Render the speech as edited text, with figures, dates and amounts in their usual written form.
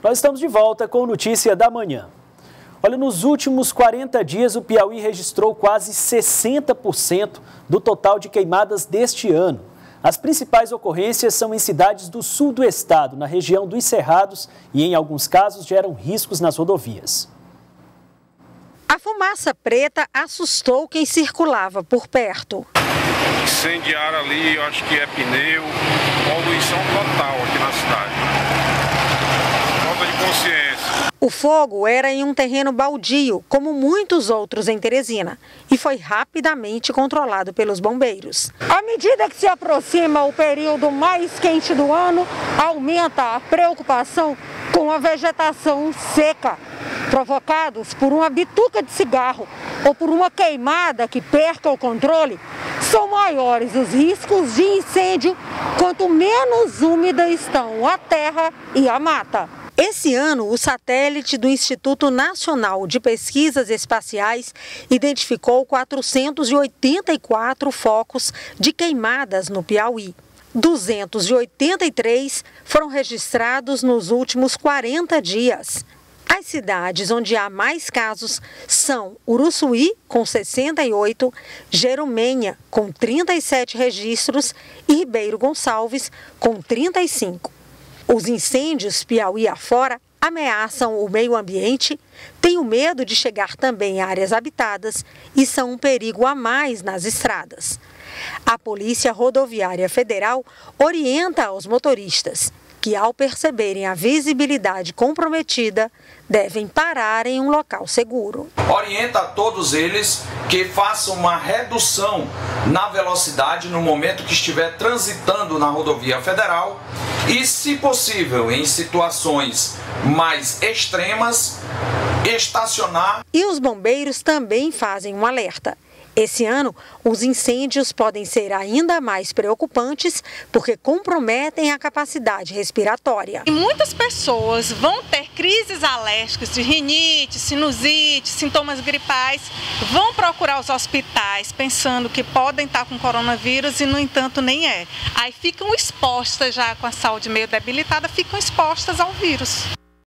Nós estamos de volta com Notícia da Manhã. Olha, nos últimos 40 dias o Piauí registrou quase 60% do total de queimadas deste ano. As principais ocorrências são em cidades do sul do estado, na região dos Cerrados e, em alguns casos, geram riscos nas rodovias. A fumaça preta assustou quem circulava por perto. Incendiar ali, eu acho que é pneu, poluição total aqui na cidade. Falta de consciência. O fogo era em um terreno baldio, como muitos outros em Teresina, e foi rapidamente controlado pelos bombeiros. À medida que se aproxima o período mais quente do ano, aumenta a preocupação com a vegetação seca, provocados por uma bituca de cigarro ou por uma queimada que perca o controle. São maiores os riscos de incêndio quanto menos úmida estão a terra e a mata. Esse ano, o satélite do Instituto Nacional de Pesquisas Espaciais identificou 484 focos de queimadas no Piauí. 283 foram registrados nos últimos 40 dias. As cidades onde há mais casos são Uruçuí, com 68, Jerumenha, com 37 registros e Ribeiro Gonçalves, com 35. Os incêndios Piauí afora ameaçam o meio ambiente, têm o medo de chegar também a áreas habitadas e são um perigo a mais nas estradas. A Polícia Rodoviária Federal orienta aos motoristas que, ao perceberem a visibilidade comprometida, devem parar em um local seguro. Orienta a todos eles que façam uma redução na velocidade no momento que estiver transitando na rodovia federal e, se possível, em situações mais extremas, estacionar. E os bombeiros também fazem um alerta. Esse ano, os incêndios podem ser ainda mais preocupantes porque comprometem a capacidade respiratória. E muitas pessoas vão ter crises alérgicas de rinite, sinusite, sintomas gripais, vão procurar os hospitais pensando que podem estar com coronavírus e, no entanto, nem é. Aí ficam expostas já com a saúde meio debilitada, ficam expostas ao vírus.